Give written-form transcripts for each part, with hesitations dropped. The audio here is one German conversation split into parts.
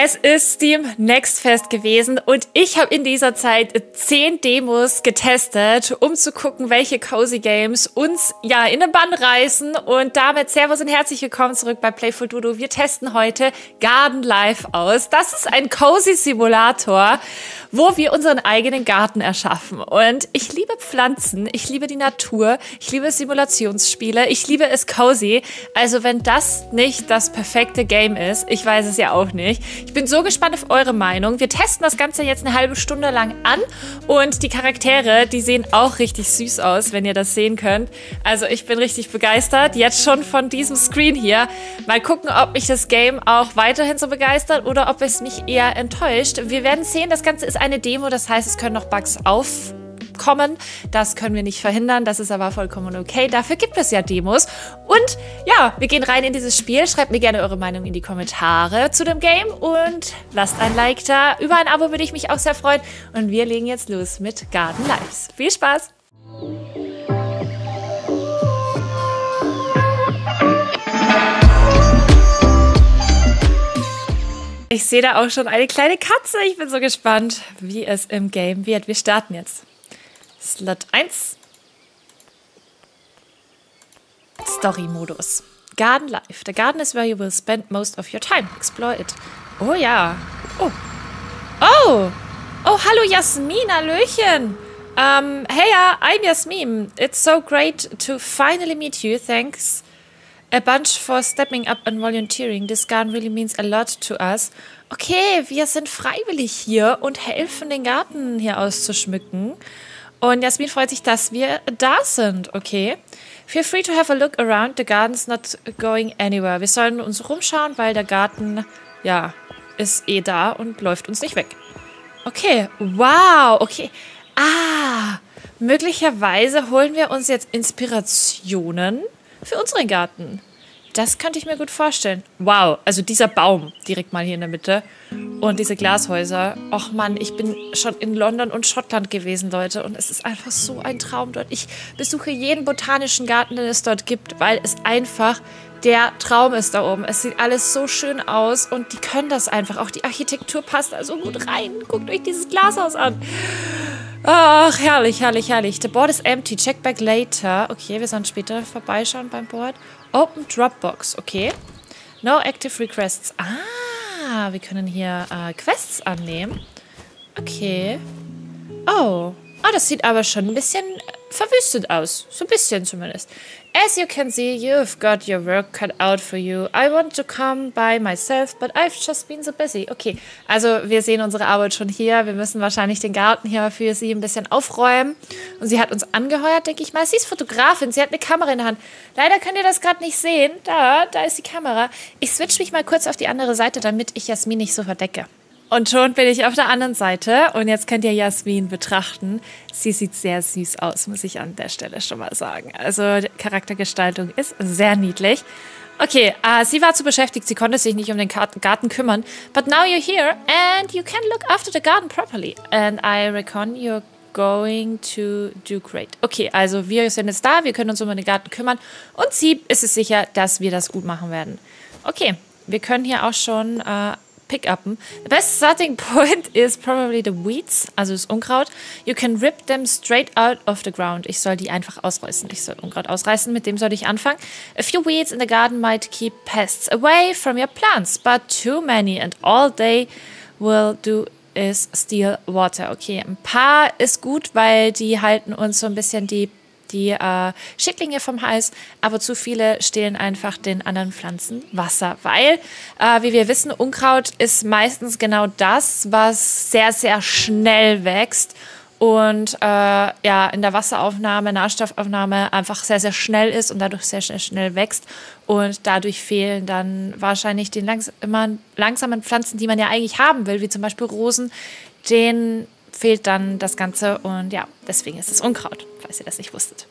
Es ist Steam Next Fest gewesen und ich habe in dieser Zeit 10 Demos getestet, um zu gucken, welche Cozy Games uns ja in den Bann reißen. Und damit servus und herzlich willkommen zurück bei Playful Dudo. Wir testen heute Garden Life aus. Das ist ein Cozy Simulator, wo wir unseren eigenen Garten erschaffen. Und ich liebe Pflanzen, ich liebe die Natur, ich liebe Simulationsspiele, ich liebe es cozy. Also wenn das nicht das perfekte Game ist, ich weiß es ja auch nicht. Ich bin so gespannt auf eure Meinung. Wir testen das Ganze jetzt eine halbe Stunde lang an und die Charaktere, die sehen auch richtig süß aus, wenn ihr das sehen könnt. Also ich bin richtig begeistert, jetzt schon von diesem Screen hier. Mal gucken, ob mich das Game auch weiterhin so begeistert oder ob es mich eher enttäuscht. Wir werden sehen, das Ganze ist eine Demo, das heißt, es können noch Bugs aufkommen. Das können wir nicht verhindern, das ist aber vollkommen okay. Dafür gibt es ja Demos. Und ja, wir gehen rein in dieses Spiel. Schreibt mir gerne eure Meinung in die Kommentare zu dem Game und lasst ein Like da. Über ein Abo würde ich mich auch sehr freuen. Und wir legen jetzt los mit Garden Lives. Viel Spaß! Ich sehe da auch schon eine kleine Katze. Ich bin so gespannt, wie es im Game wird. Wir starten jetzt. Slot 1. Story-Modus. Garden Life. The garden is where you will spend most of your time. Explore it. Oh ja. Oh. Oh. Oh, hallo Jasmin. Hallöchen. Hey, I'm Jasmin. It's so great to finally meet you. Thanks a bunch for stepping up and volunteering. This garden really means a lot to us. Okay, wir sind freiwillig hier und helfen, den Garten hier auszuschmücken. Und Jasmin freut sich, dass wir da sind. Okay. Feel free to have a look around. The garden's not going anywhere. Wir sollen uns rumschauen, weil der Garten, ja, ist eh da und läuft uns nicht weg. Okay. Wow. Okay. Ah. Möglicherweise holen wir uns jetzt Inspirationen für unseren Garten. Das könnte ich mir gut vorstellen. Wow, also dieser Baum direkt mal hier in der Mitte und diese Glashäuser. Och Mann, ich bin schon in London und Schottland gewesen, Leute. Und es ist einfach so ein Traum dort. Ich besuche jeden botanischen Garten, den es dort gibt, weil es einfach der Traum ist da oben. Es sieht alles so schön aus und die können das einfach. Auch die Architektur passt da so gut rein. Guckt euch dieses Glashaus an. Ach, herrlich, herrlich, herrlich. The board is empty. Check back later. Okay, wir sollen später vorbeischauen beim Board. Open Dropbox. Okay. No active requests. Ah, wir können hier Quests annehmen. Okay. Oh. Ah, das sieht aber schon ein bisschen verwüstet aus. So ein bisschen zumindest. As you can see, you've got your work cut out for you. I want to come by myself, but I've just been so busy. Okay, also wir sehen unsere Arbeit schon hier. Wir müssen wahrscheinlich den Garten hier für sie ein bisschen aufräumen. Und sie hat uns angeheuert, denke ich mal. Sie ist Fotografin, sie hat eine Kamera in der Hand. Leider könnt ihr das gerade nicht sehen. Da ist die Kamera. Ich switch mich mal kurz auf die andere Seite, damit ich Jasmin nicht so verdecke. Und schon bin ich auf der anderen Seite und jetzt könnt ihr Jasmin betrachten. Sie sieht sehr süß aus, muss ich an der Stelle schon mal sagen. Also die Charaktergestaltung ist sehr niedlich. Okay, sie war zu beschäftigt, sie konnte sich nicht um den Garten kümmern. But now you're here and you can look after the garden properly. And I reckon you're going to do great. Okay, also wir sind jetzt da, wir können uns um den Garten kümmern. Und sie ist es sicher, dass wir das gut machen werden. Okay, wir können hier auch schon pick-upen. The best starting point is probably the weeds, also das Unkraut. You can rip them straight out of the ground. Ich soll die einfach ausreißen. Ich soll Unkraut ausreißen, mit dem soll ich anfangen. A few weeds in the garden might keep pests away from your plants, but too many and all they will do is steal water. Okay, ein paar ist gut, weil die halten uns so ein bisschen die Schädlinge vom Hals, aber zu viele stehlen einfach den anderen Pflanzen Wasser, weil, wie wir wissen, Unkraut ist meistens genau das, was sehr, sehr schnell wächst und ja, in der Wasseraufnahme, Nährstoffaufnahme einfach sehr, sehr schnell ist und dadurch sehr, sehr schnell wächst und dadurch fehlen dann wahrscheinlich die immer langsamen Pflanzen, die man ja eigentlich haben will, wie zum Beispiel Rosen, denen fehlt dann das Ganze und ja, deswegen ist es Unkraut, falls ihr das nicht wusstet.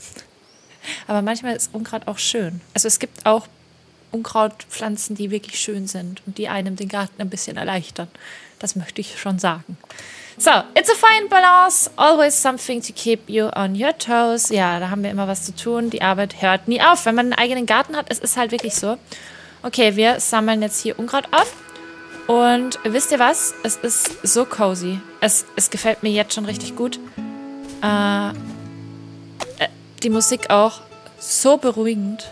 Aber manchmal ist Unkraut auch schön. Also es gibt auch Unkrautpflanzen, die wirklich schön sind und die einem den Garten ein bisschen erleichtern. Das möchte ich schon sagen. So, it's a fine balance, always something to keep you on your toes. Ja, da haben wir immer was zu tun. Die Arbeit hört nie auf. Wenn man einen eigenen Garten hat, es ist halt wirklich so. Okay, wir sammeln jetzt hier Unkraut auf. Und wisst ihr was? Es ist so cozy. Es gefällt mir jetzt schon richtig gut. Die Musik auch so beruhigend.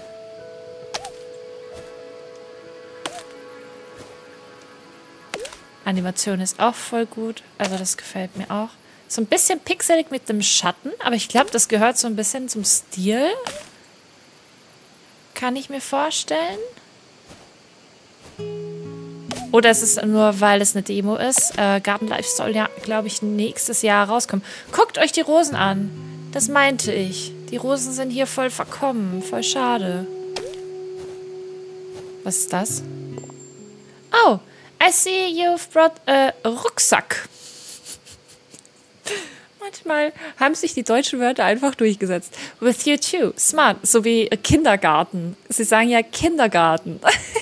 Animation ist auch voll gut. Also das gefällt mir auch. So ein bisschen pixelig mit dem Schatten. Aber ich glaube, das gehört so ein bisschen zum Stil. Kann ich mir vorstellen. Oder ist es nur, weil es eine Demo ist? Garden Life soll ja, glaube ich, nächstes Jahr rauskommen. Guckt euch die Rosen an. Das meinte ich. Die Rosen sind hier voll verkommen. Voll schade. Was ist das? Oh, I see you've brought a Rucksack. Manchmal haben sich die deutschen Wörter einfach durchgesetzt. With you too. Smart. So wie Kindergarten. Sie sagen ja Kindergarten.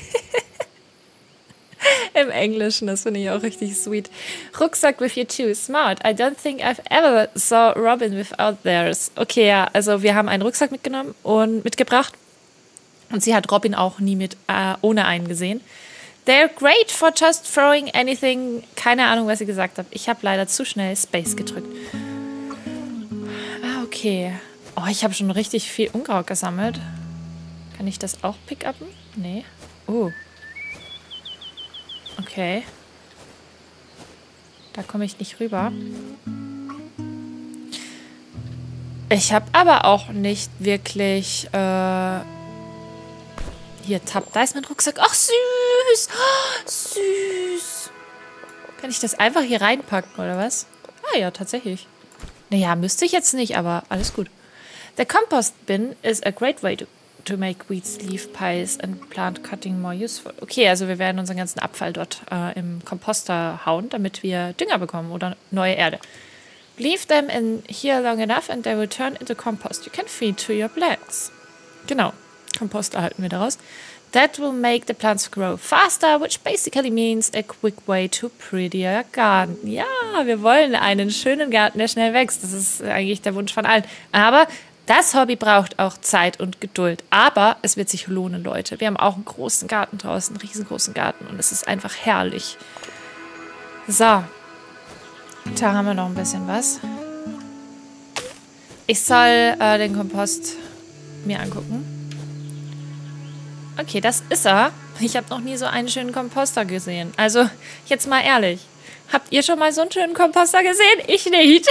Im Englischen, das finde ich auch richtig sweet. Rucksack with you too. Smart. I don't think I've ever saw Robin without theirs. Okay, ja, also wir haben einen Rucksack mitgenommen und mitgebracht. Und sie hat Robin auch nie mit ohne einen gesehen. They're great for just throwing anything. Keine Ahnung, was sie gesagt hat. Ich habe leider zu schnell Space gedrückt. Ah, okay. Oh, ich habe schon richtig viel Unkraut gesammelt. Kann ich das auch pick-upen? Nee. Okay. Da komme ich nicht rüber. Ich habe aber auch nicht wirklich... Hier, Tab, da ist mein Rucksack. Ach, süß. Oh, süß. Kann ich das einfach hier reinpacken, oder was? Ah ja, tatsächlich. Naja, müsste ich jetzt nicht, aber alles gut. The compost bin is a great way to make weeds, leaf pies and plant cutting more useful. Okay, also wir werden unseren ganzen Abfall dort im Komposter hauen, damit wir Dünger bekommen oder neue Erde. Leave them in here long enough and they will turn into compost. You can feed to your plants. Genau. Kompost erhalten wir daraus. That will make the plants grow faster, which basically means a quick way to prettier garden. Ja, wir wollen einen schönen Garten, der schnell wächst. Das ist eigentlich der Wunsch von allen. Aber das Hobby braucht auch Zeit und Geduld. Aber es wird sich lohnen, Leute. Wir haben auch einen großen Garten draußen, einen riesengroßen Garten. Und es ist einfach herrlich. So. Da haben wir noch ein bisschen was. Ich soll den Kompost mir angucken. Okay, das ist er. Ich habe noch nie so einen schönen Komposter gesehen. Also, jetzt mal ehrlich. Habt ihr schon mal so einen schönen Komposter gesehen? Ich nicht.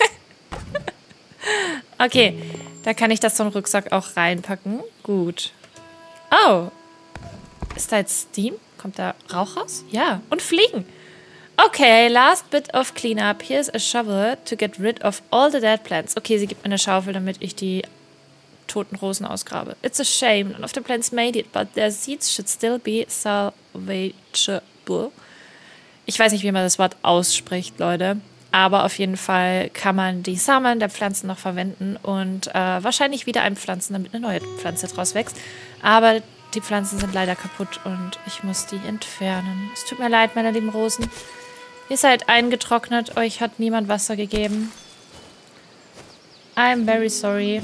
Okay, da kann ich das so einen Rucksack auch reinpacken. Gut. Oh. Ist da jetzt Steam? Kommt da Rauch raus? Ja. Und Fliegen. Okay, last bit of cleanup. Here's a shovel to get rid of all the dead plants. Okay, sie gibt mir eine Schaufel, damit ich die toten Rosen ausgrabe. It's a shame. None of the plants made it, but their seeds should still be salvageable. Ich weiß nicht, wie man das Wort ausspricht, Leute. Aber auf jeden Fall kann man die Samen der Pflanzen noch verwenden und wahrscheinlich wieder einpflanzen, damit eine neue Pflanze draus wächst. Aber die Pflanzen sind leider kaputt und ich muss die entfernen. Es tut mir leid, meine lieben Rosen. Ihr seid eingetrocknet. Euch hat niemand Wasser gegeben. I'm very sorry.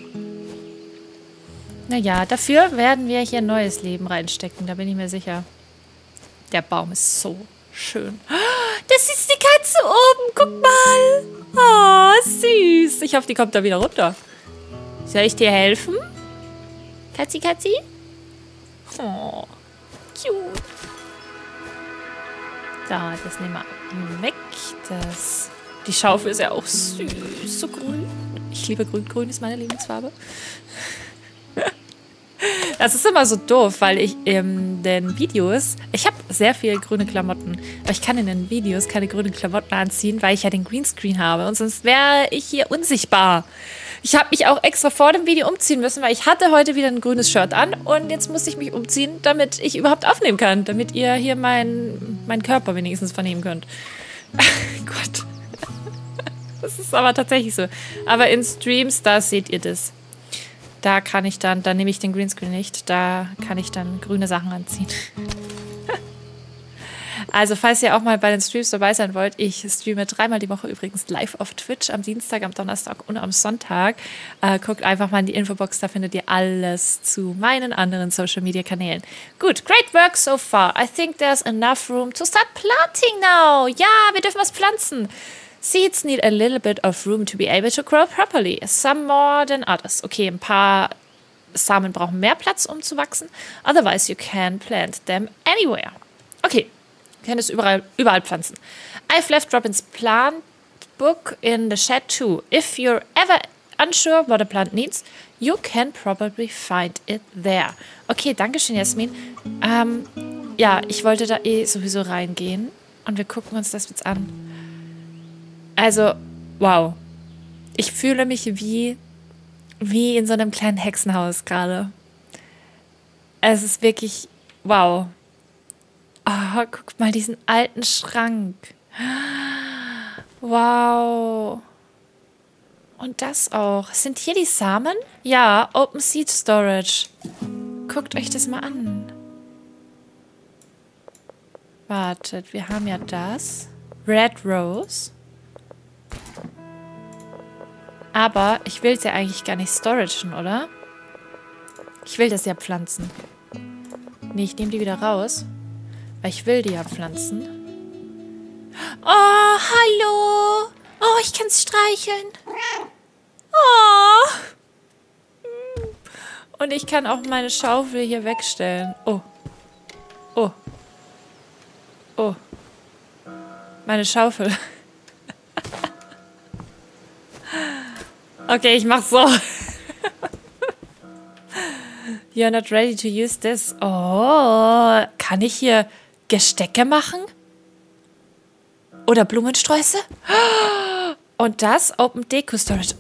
Naja, dafür werden wir hier neues Leben reinstecken, da bin ich mir sicher. Der Baum ist so schön. Das ist die Katze oben, guck mal. Oh, süß. Ich hoffe, die kommt da wieder runter. Soll ich dir helfen? Katzi, Katzi? Oh, cute. Da, das nehmen wir weg. Die Schaufel ist ja auch süß, so grün. Ich liebe Grün. Grün ist meine Lieblingsfarbe. Das ist immer so doof, weil ich in den Videos, ich habe sehr viel grüne Klamotten, aber ich kann in den Videos keine grünen Klamotten anziehen, weil ich ja den Greenscreen habe und sonst wäre ich hier unsichtbar. Ich habe mich auch extra vor dem Video umziehen müssen, weil ich hatte heute wieder ein grünes Shirt an und jetzt muss ich mich umziehen, damit ich überhaupt aufnehmen kann, damit ihr hier meinen Körper wenigstens vernehmen könnt. Gott. Das ist aber tatsächlich so. Aber in Streams, da seht ihr das. Da kann ich dann nehme ich den Greenscreen nicht, da kann ich dann grüne Sachen anziehen. Also, falls ihr auch mal bei den Streams dabei sein wollt, ich streame 3-mal die Woche übrigens live auf Twitch, am Dienstag, am Donnerstag und am Sonntag. Guckt einfach mal in die Infobox, da findet ihr alles zu meinen anderen Social-Media-Kanälen. Gut, great work so far. I think there's enough room to start planting now. Ja, wir dürfen was pflanzen. Seeds need a little bit of room to be able to grow properly. Some more than others. Okay, ein paar Samen brauchen mehr Platz, um zu wachsen. Otherwise, you can plant them anywhere. Okay, wir können es überall pflanzen. I've left Robin's plant book in the shed too. If you're ever unsure what a plant needs, you can probably find it there. Okay, danke schön, Jasmin. Ja, ich wollte da sowieso reingehen. Und wir gucken uns das jetzt an. Also, wow. Ich fühle mich wie in so einem kleinen Hexenhaus gerade. Es ist wirklich, wow. Oh, guck mal diesen alten Schrank. Wow. Und das auch. Sind hier die Samen? Ja, Open Seed Storage. Guckt euch das mal an. Wartet, wir haben ja das. Red Rose. Aber ich will es ja eigentlich gar nicht storagen, oder? Ich will das ja pflanzen. Nee, ich nehme die wieder raus. Weil ich will die ja pflanzen. Oh, hallo. Oh, ich kann es streicheln. Oh. Und ich kann auch meine Schaufel hier wegstellen. Oh. Oh. Oh. Meine Schaufel. Okay, ich mach's so. You're not ready to use this. Oh, kann ich hier Gestecke machen? Oder Blumensträuße? Und das Open Deco Storage.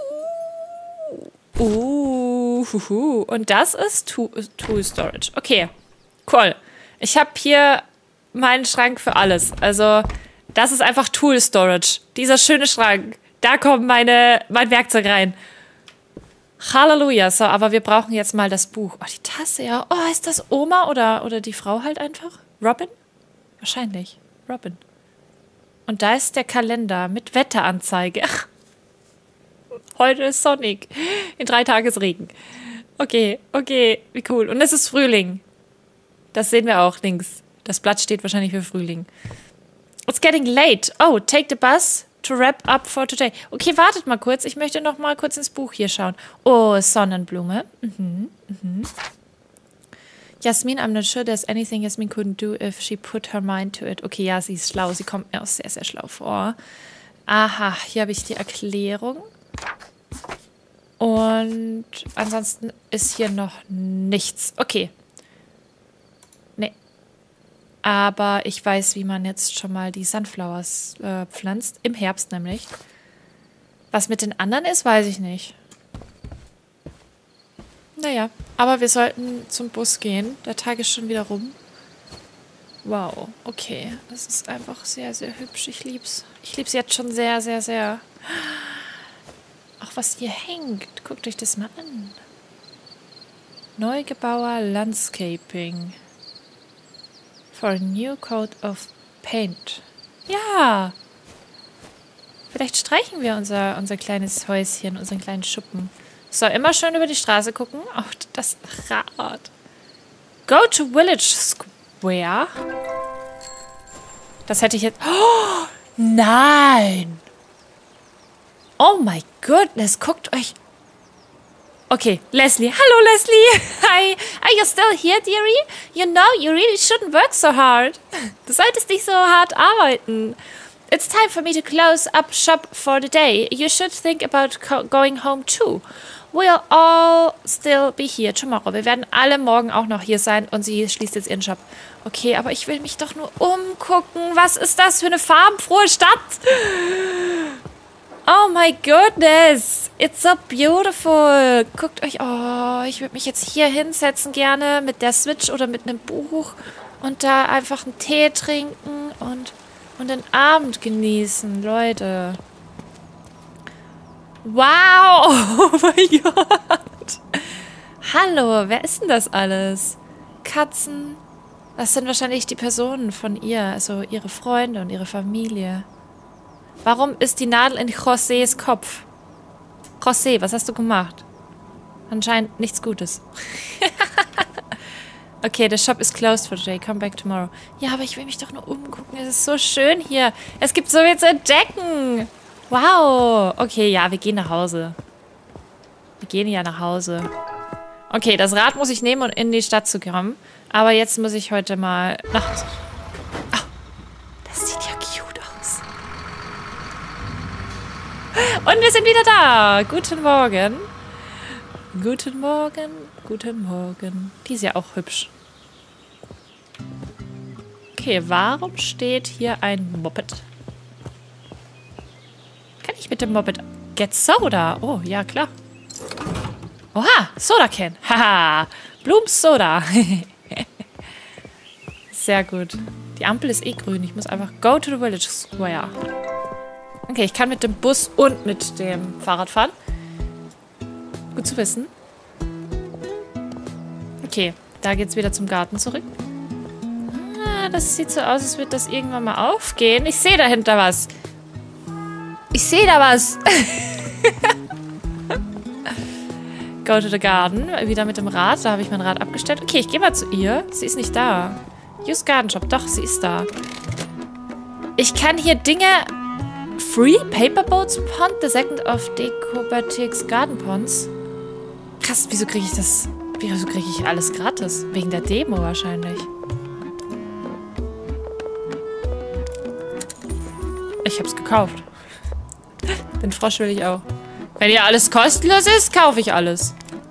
Und das ist Tool Storage. Okay, cool. Ich habe hier meinen Schrank für alles. Also, das ist einfach Tool Storage. Dieser schöne Schrank. Da kommt mein Werkzeug rein. Halleluja. So, aber wir brauchen jetzt mal das Buch. Oh, die Tasse, ja. Oh, ist das Oma oder die Frau halt einfach? Robin? Wahrscheinlich. Robin. Und da ist der Kalender mit Wetteranzeige. Ach. Heute ist sonnig. In 3 Tagen ist Regen. Okay, wie cool. Und es ist Frühling. Das sehen wir auch links. Das Blatt steht wahrscheinlich für Frühling. It's getting late. Oh, take the bus to wrap up for today. Okay, wartet mal kurz. Ich möchte noch mal kurz ins Buch hier schauen. Oh, Sonnenblume. Jasmin, I'm not sure there's anything Jasmin couldn't do if she put her mind to it. Okay, ja, sie ist schlau. Sie kommt mir auch sehr, sehr schlau vor. Aha, hier habe ich die Erklärung. Und ansonsten ist hier noch nichts. Okay. Nee. Aber ich weiß, wie man jetzt schon mal die Sunflowers pflanzt. Im Herbst nämlich. Was mit den anderen ist, weiß ich nicht. Naja, aber wir sollten zum Bus gehen. Der Tag ist schon wieder rum. Wow, okay. Das ist einfach sehr, sehr hübsch. Ich lieb's. Ich lieb's jetzt schon sehr, sehr, sehr. Auch was hier hängt. Guckt euch das mal an. Neugebauer Landscaping. For a new coat of paint. Ja. Vielleicht streichen wir unser kleines Häuschen, unseren kleinen Schuppen. So, immer schön über die Straße gucken. Auch das Rad. Go to Village Square. Das hätte ich jetzt... Oh, nein. Oh my goodness. Guckt euch... Okay, Leslie. Hallo, Leslie. Hi. Are you still here, dearie? You know, you really shouldn't work so hard. Du solltest nicht so hart arbeiten. It's time for me to close up shop for the day. You should think about going home too. We'll all still be here tomorrow. Wir werden alle morgen auch noch hier sein und sie schließt jetzt ihren Shop. Okay, aber ich will mich doch nur umgucken. Was ist das für eine farbenfrohe Stadt? Oh my goodness. It's so beautiful. Guckt euch, oh, ich würde mich jetzt hier hinsetzen gerne mit der Switch oder mit einem Buch und da einfach einen Tee trinken und den Abend genießen, Leute. Wow! Oh mein Gott! Hallo, wer ist denn das alles? Katzen, Das sind wahrscheinlich die Personen von ihr, also ihre Freunde und ihre Familie. Warum ist die Nadel in Josés Kopf? José, was hast du gemacht? Anscheinend nichts Gutes. Okay, the shop is closed for today. Come back tomorrow. Ja, aber ich will mich doch nur umgucken. Es ist so schön hier. Es gibt so viel zu entdecken. Wow. Okay, ja, wir gehen nach Hause. Wir gehen ja nach Hause. Okay, das Rad muss ich nehmen, um in die Stadt zu kommen. Aber jetzt muss ich heute mal nach Hause. Oh, das sieht ja cute aus. Und wir sind wieder da. Guten Morgen. Guten Morgen. Guten Morgen. Die ist ja auch hübsch. Okay, warum steht hier ein Moped? Kann ich mit dem Moped... Get Soda. Oh, ja, klar. Oha, Soda Can. Haha, Blooms Soda. Sehr gut. Die Ampel ist eh grün. Ich muss einfach go to the village square. Okay, ich kann mit dem Bus und mit dem Fahrrad fahren. Gut zu wissen. Okay, da geht's wieder zum Garten zurück. Ah, das sieht so aus, als würde das irgendwann mal aufgehen. Ich sehe dahinter was. Ich sehe da was. Go to the garden. Wieder mit dem Rad. Da habe ich mein Rad abgestellt. Okay, ich gehe mal zu ihr. Sie ist nicht da. Use Garden Shop. Doch, sie ist da. Ich kann hier Dinge... Free Paper Boats Pond, the second of Decobatics Garden Ponds. Krass, wieso kriege ich das... Wieso kriege ich alles gratis? Wegen der Demo wahrscheinlich. Ich hab's gekauft. Den Frosch will ich auch. Wenn hier alles kostenlos ist, kaufe ich alles.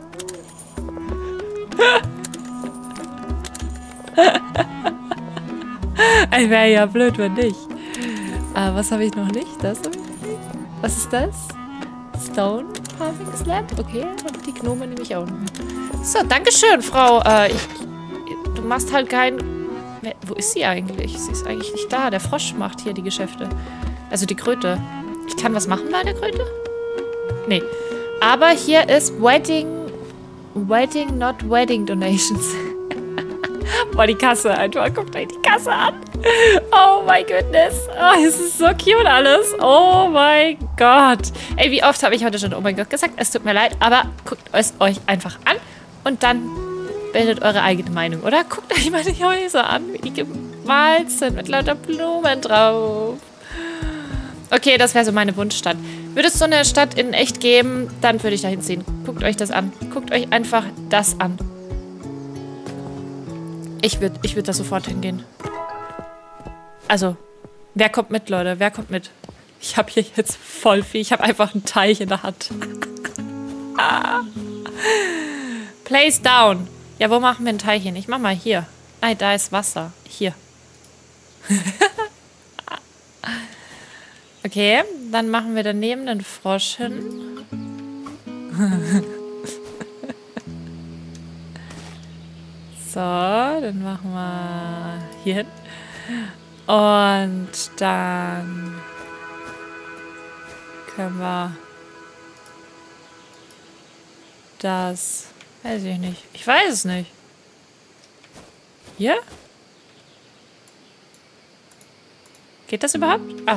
Ich wäre ja blöd, wenn nicht. Aber was habe ich noch nicht? Das habe ich noch nicht. Was ist das? Stone Farming Slab? Okay, und die Gnome nehme ich auch noch. So, dankeschön, Frau. Du machst halt kein... Wo ist sie eigentlich? Sie ist eigentlich nicht da. Der Frosch macht hier die Geschäfte. Also die Kröte. Ich kann was machen bei der Kröte? Nee. Aber hier ist Wedding, not Wedding Donations. Boah, die Kasse einfach. Guckt euch die Kasse an. Oh my goodness. Oh, es ist so cute alles. Oh mein Gott. Ey, wie oft habe ich heute schon oh mein Gott gesagt? Es tut mir leid, aber guckt es euch einfach an und dann bildet eure eigene Meinung, oder? Guckt euch mal die Häuser an, wie die gemalt sind mit lauter Blumen drauf. Okay, das wäre so meine Wunschstadt. Würde es so eine Stadt in echt geben, dann würde ich da hinziehen. Guckt euch das an. Guckt euch einfach das an. Ich würd da sofort hingehen. Also, wer kommt mit, Leute? Wer kommt mit? Ich habe hier jetzt voll viel. Ich habe einfach einen Teich in der Hand. Place down. Ja, wo machen wir einen Teich hin? Ich mach mal hier. Nein, da ist Wasser. Hier. Okay, dann machen wir daneben den Frosch hin. So, dann machen wir hier hin. Und dann können wir das... Weiß ich nicht. Ich weiß es nicht. Hier? Geht das überhaupt? Ah.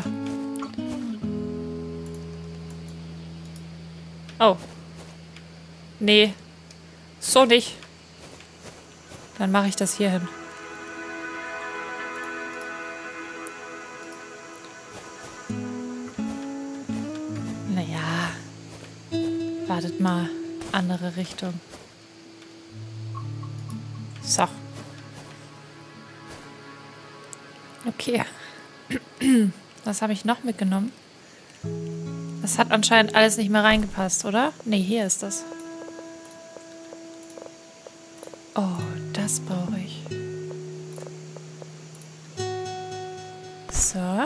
Oh. Nee. So nicht. Dann mache ich das hier hin. Naja. Wartet mal. Andere Richtung. So. Okay. Was habe ich noch mitgenommen? Das hat anscheinend alles nicht mehr reingepasst, oder? Nee, hier ist das. Oh, das brauche ich. So.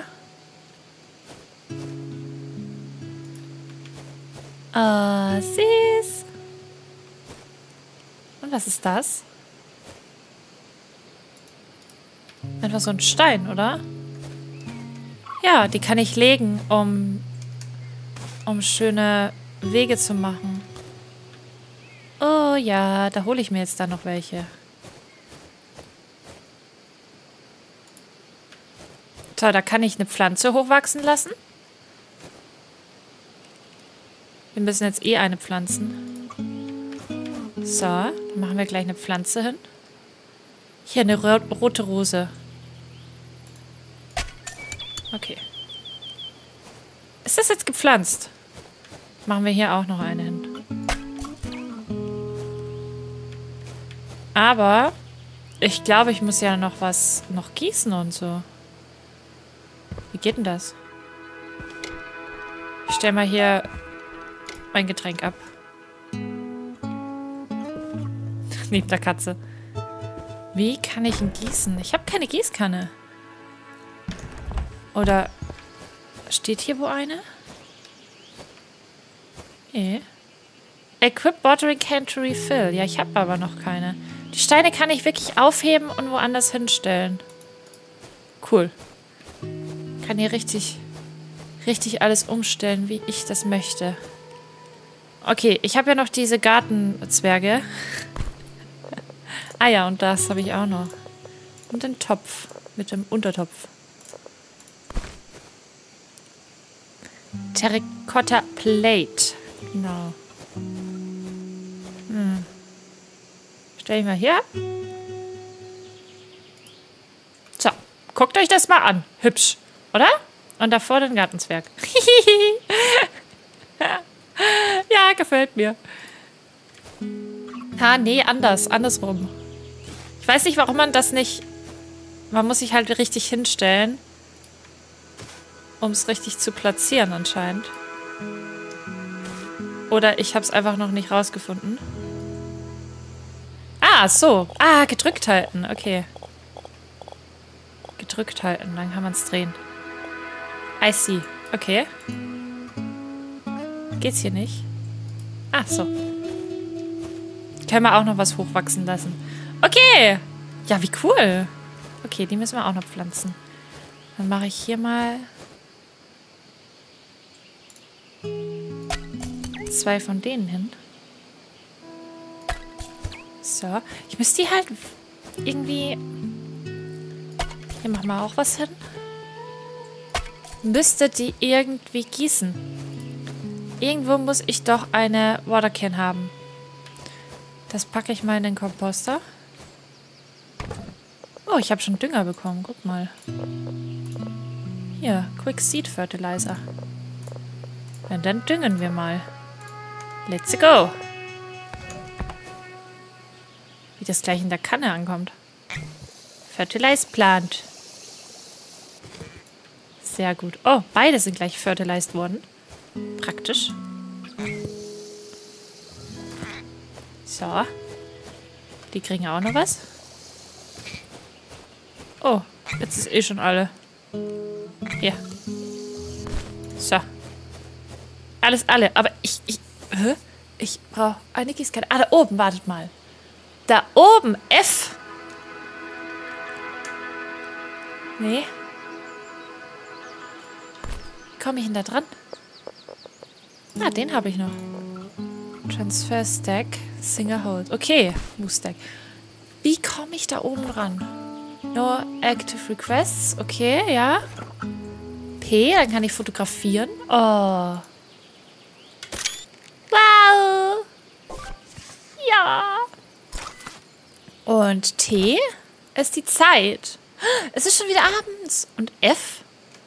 Ah, süß. Und was ist das? Einfach so ein Stein, oder? Ja, die kann ich legen, um schöne Wege zu machen. Oh ja, da hole ich mir jetzt dann noch welche. So, da kann ich eine Pflanze hochwachsen lassen. Wir müssen jetzt eh eine pflanzen. So, dann machen wir gleich eine Pflanze hin. Hier, eine rote Rose. Okay. Ist das jetzt gepflanzt? Machen wir hier auch noch eine hin. Aber ich glaube, ich muss ja noch was gießen und so. Wie geht denn das? Ich stelle mal hier mein Getränk ab. Neben der Katze. Wie kann ich ihn gießen? Ich habe keine Gießkanne. Oder steht hier wo eine? Nee. Equip watering can to refill. Ja, ich habe aber noch keine. Die Steine kann ich wirklich aufheben und woanders hinstellen. Cool. Kann hier richtig alles umstellen, wie ich das möchte. Okay, ich habe ja noch diese Gartenzwerge. Ah ja, und das habe ich auch noch. Und den Topf mit dem Untertopf. Terracotta Plate. Genau. Stell ich mal hier. So, guckt euch das mal an. Hübsch, oder? Und davor den Gartenzwerg. Ja, gefällt mir. Ah, nee, andersrum. Ich weiß nicht, warum man das nicht... Man muss sich halt richtig hinstellen, um es richtig zu platzieren anscheinend. Oder ich habe es einfach noch nicht rausgefunden. Ah, so. Ah, gedrückt halten. Okay. Gedrückt halten, dann kann man es drehen. I see. Okay. Geht's hier nicht? Ah, so. Können wir auch noch was hochwachsen lassen. Okay. Ja, wie cool. Okay, die müssen wir auch noch pflanzen. Dann mache ich hier mal 2 von denen hin. So. Ich müsste die halt irgendwie... Hier machen wir auch was hin. Müsste die irgendwie gießen. Irgendwo muss ich doch eine Watercan haben. Das packe ich mal in den Komposter. Oh, ich habe schon Dünger bekommen. Guck mal. Hier, Quick Seed Fertilizer. Ja, dann düngen wir mal. Let's go. Wie das gleich in der Kanne ankommt. Fertilized Plant. Sehr gut. Oh, beide sind gleich fertilized worden. Praktisch. So. Die kriegen auch noch was. Oh, jetzt ist eh schon alle. Hier. So. Alles alle. Aber ich brauche eine Gießkanne. Ah, da oben, wartet mal. Da oben, F. Nee. Wie komme ich denn da dran? Ah, den habe ich noch. Transfer Stack, Single Hold. Okay, Move Stack. Wie komme ich da oben dran? No Active Requests. Okay, ja. P, dann kann ich fotografieren. Oh. Wow. Ja. Und T ist die Zeit. Es ist schon wieder abends. Und F?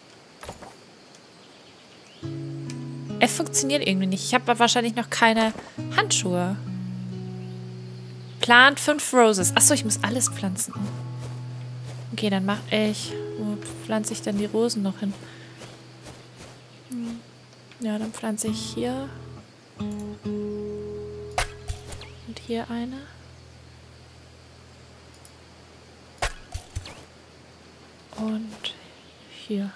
F funktioniert irgendwie nicht. Ich habe wahrscheinlich noch keine Handschuhe. Plant 5 Roses. Achso, ich muss alles pflanzen. Okay, dann mache ich... Wo pflanze ich denn die Rosen noch hin? Ja, dann pflanze ich hier. Und hier eine. Und hier.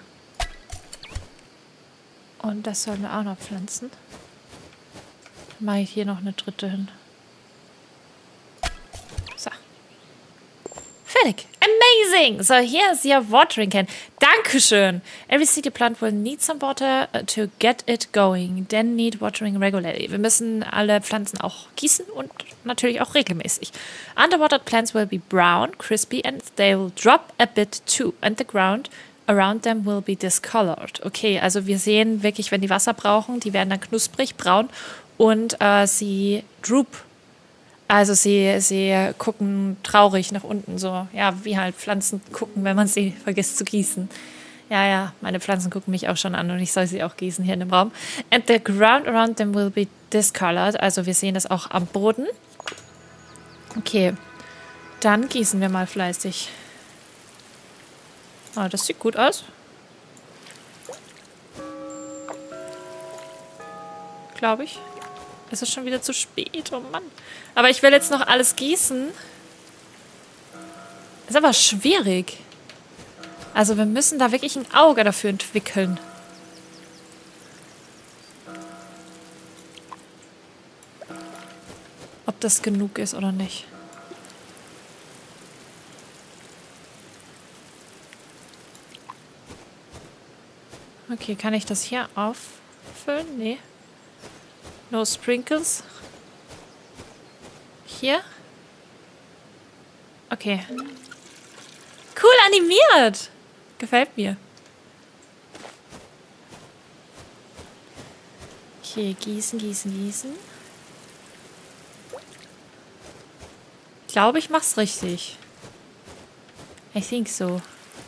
Und das sollen wir auch noch pflanzen. Dann mache ich hier noch eine dritte hin. So. Fertig. Amazing! So, hier ist your watering can. Dankeschön! Every seed plant will need some water to get it going. Then need watering regularly. Wir müssen alle Pflanzen auch gießen und natürlich auch regelmäßig. Underwatered plants will be brown, crispy and they will drop a bit too. And the ground around them will be discolored. Okay, also wir sehen wirklich, wenn die Wasser brauchen, die werden dann knusprig, braun und sie droop. Also sie gucken traurig nach unten, so, ja, wie halt Pflanzen gucken, wenn man sie vergisst zu gießen. Ja, meine Pflanzen gucken mich auch schon an und ich soll sie auch gießen hier in dem Raum. And the ground around them will be discolored. Also wir sehen das auch am Boden. Okay, dann gießen wir mal fleißig. Ah, das sieht gut aus. Glaube ich. Es ist schon wieder zu spät, oh Mann. Aber ich will jetzt noch alles gießen. Ist aber schwierig. Also wir müssen da wirklich ein Auge dafür entwickeln. Ob das genug ist oder nicht. Okay, kann ich das hier auffüllen? Nee. No sprinkles. Hier? Okay. Cool animiert! Gefällt mir. Okay, gießen. Ich glaube, ich mach's richtig. I think so.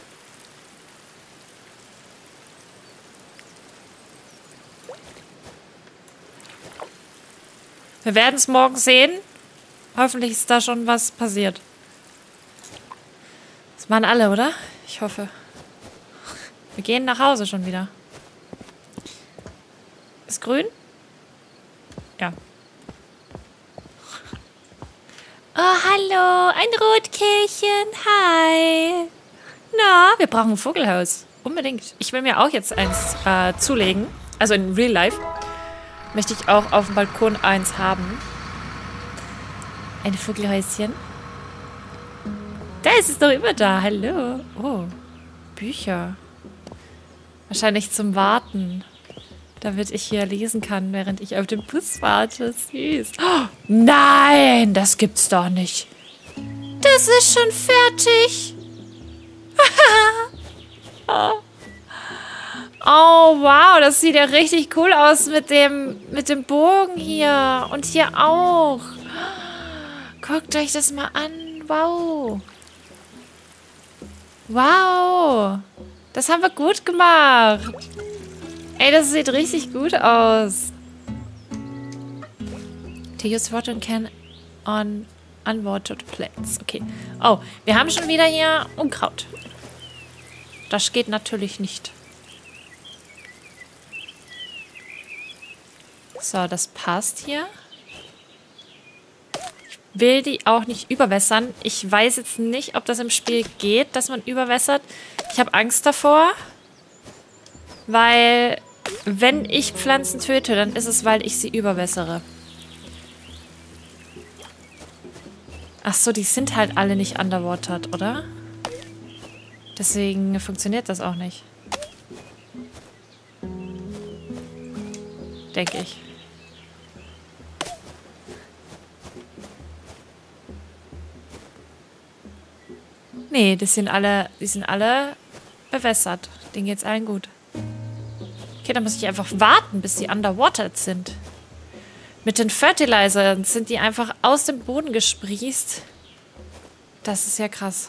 Wir werden es morgen sehen. Hoffentlich ist da schon was passiert. Das waren alle, oder? Ich hoffe. Wir gehen nach Hause schon wieder. Ist grün? Ja. Oh, hallo. Ein Rotkehlchen. Hi. Na, wir brauchen ein Vogelhaus. Unbedingt. Ich will mir auch jetzt eins zulegen. Also in Real Life. Möchte ich auch auf dem Balkon eins haben. Ein Vogelhäuschen. Da ist es doch immer da. Hallo. Oh, Bücher. Wahrscheinlich zum Warten. Damit ich hier lesen kann, während ich auf den Bus warte. Süß. Oh, nein, das gibt's doch nicht. Das ist schon fertig. Oh. Oh, wow, das sieht ja richtig cool aus mit dem Bogen hier. Und hier auch. Guckt euch das mal an. Wow. Wow. Das haben wir gut gemacht. Ey, das sieht richtig gut aus. To use watering can on unwatered plants. Okay. Oh, wir haben schon wieder hier Unkraut. Das geht natürlich nicht. So, das passt hier. Ich will die auch nicht überwässern. Ich weiß jetzt nicht, ob das im Spiel geht, dass man überwässert. Ich habe Angst davor. Weil, wenn ich Pflanzen töte, dann ist es, weil ich sie überwässere. Ach so, die sind halt alle nicht underwatered, oder? Deswegen funktioniert das auch nicht. Denke ich. Nee, die sind alle bewässert. Denen geht's allen gut. Okay, dann muss ich einfach warten, bis die underwatered sind. Mit den Fertilizern sind die einfach aus dem Boden gesprießt. Das ist ja krass.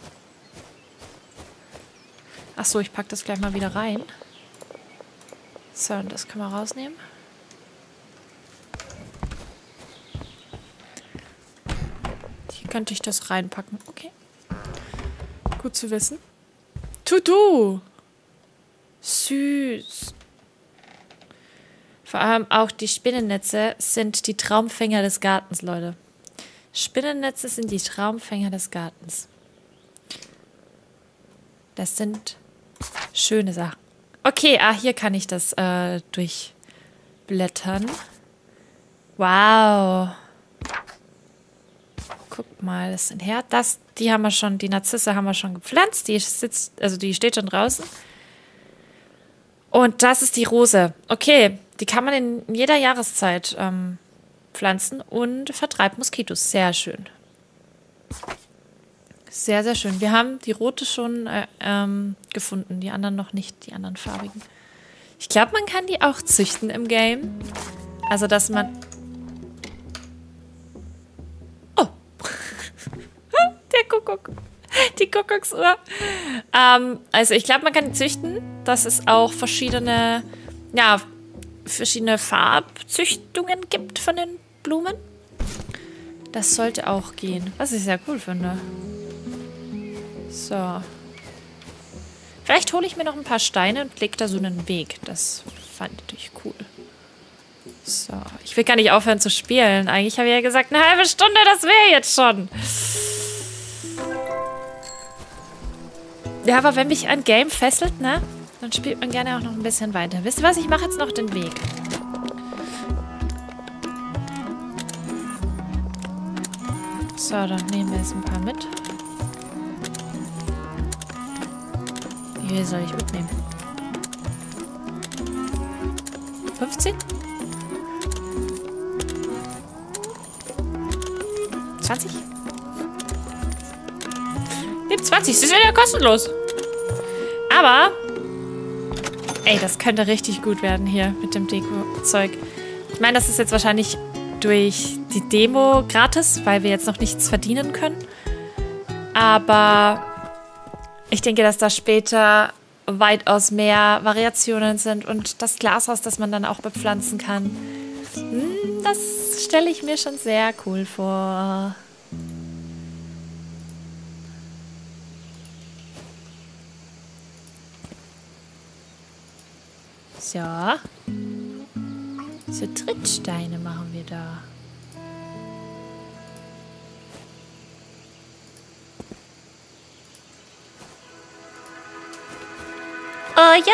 Ach so, ich packe das gleich mal wieder rein. So, und das können wir rausnehmen. Hier könnte ich das reinpacken. Okay. Gut zu wissen. To-do! Süß. Vor allem auch die Spinnennetze sind die Traumfänger des Gartens, Leute. Spinnennetze sind die Traumfänger des Gartens. Das sind schöne Sachen. Okay, hier kann ich das durchblättern. Wow. Guck mal, das sind die haben wir schon, die Narzisse haben wir schon gepflanzt. Die steht schon draußen. Und das ist die Rose. Okay, die kann man in jeder Jahreszeit pflanzen und vertreibt Moskitos. Sehr schön. Sehr, sehr schön. Wir haben die rote schon gefunden, die anderen noch nicht, die anderen farbigen. Ich glaube, man kann die auch züchten im Game. Also, dass man... Oh! Der Kuckuck. Die Kuckucksuhr. Also, ich glaube, man kann die züchten, dass es auch verschiedene Farbzüchtungen gibt von den Blumen. Das sollte auch gehen. Was ich sehr cool finde. So. Vielleicht hole ich mir noch ein paar Steine und lege da so einen Weg. Das fand ich cool. So. Ich will gar nicht aufhören zu spielen. Eigentlich habe ich ja gesagt, eine halbe Stunde, das wäre jetzt schon. Ja, aber wenn mich ein Game fesselt, ne? Dann spielt man gerne auch noch ein bisschen weiter. Wisst ihr was? Ich mache jetzt noch den Weg. So, dann nehmen wir jetzt ein paar mit. Wie viel soll ich mitnehmen? 15? 20? Nimm 20, das ist ja kostenlos. Aber, ey, das könnte richtig gut werden hier mit dem Deko-Zeug. Ich meine, das ist jetzt wahrscheinlich durch die Demo gratis, weil wir jetzt noch nichts verdienen können. Aber ich denke, dass da später weitaus mehr Variationen sind und das Glashaus, das man dann auch bepflanzen kann. Das stelle ich mir schon sehr cool vor. So. So Trittsteine machen wir da. Oh ja!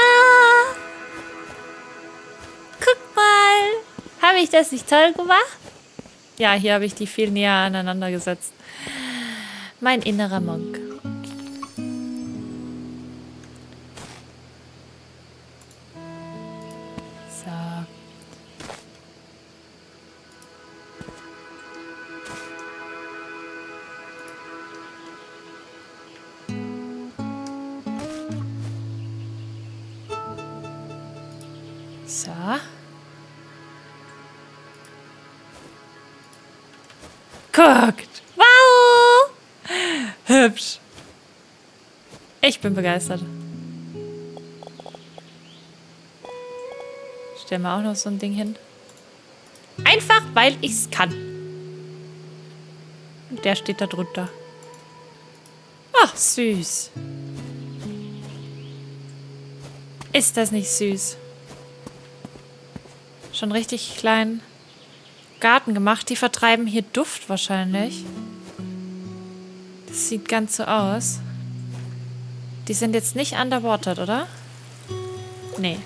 Guck mal! Habe ich das nicht toll gemacht? Ja, hier habe ich die viel näher aneinander gesetzt. Mein innerer Monk. So. So. Guckt! Wow! Hübsch. Ich bin begeistert. Stellen wir auch noch so ein Ding hin. Einfach, weil ich's kann. Und der steht da drunter. Ach, süß. Ist das nicht süß? Schon richtig kleinen Garten gemacht. Die vertreiben hier Duft wahrscheinlich. Das sieht ganz so aus. Die sind jetzt nicht underwatered, oder? Nee.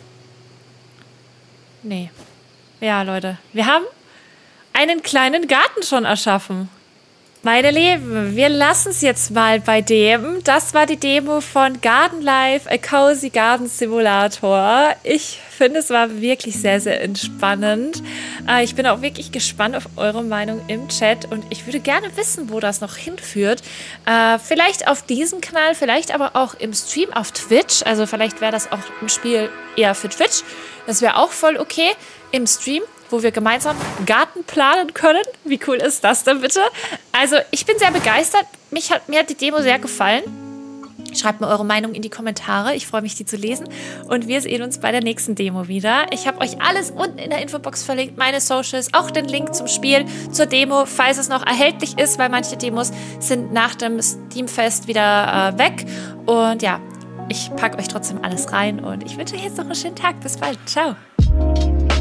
Nee. Ja, Leute. Wir haben einen kleinen Garten schon erschaffen. Meine Lieben, wir lassen es jetzt mal bei dem. Das war die Demo von Garden Life, a Cozy Garden Simulator. Ich finde, es war wirklich sehr, sehr entspannend. Ich bin auch wirklich gespannt auf eure Meinung im Chat und ich würde gerne wissen, wo das noch hinführt. Vielleicht auf diesem Kanal, vielleicht aber auch im Stream auf Twitch. Also vielleicht wäre das auch ein Spiel eher für Twitch. Das wäre auch voll okay im Stream, wo wir gemeinsam einen Garten planen können. Wie cool ist das denn bitte? Also ich bin sehr begeistert. Mir hat die Demo sehr gefallen. Schreibt mir eure Meinung in die Kommentare. Ich freue mich, die zu lesen. Und wir sehen uns bei der nächsten Demo wieder. Ich habe euch alles unten in der Infobox verlinkt. Meine Socials, auch den Link zum Spiel, zur Demo, falls es noch erhältlich ist, weil manche Demos sind nach dem Steamfest wieder weg. Und ja, ich packe euch trotzdem alles rein. Und ich wünsche euch jetzt noch einen schönen Tag. Bis bald. Ciao.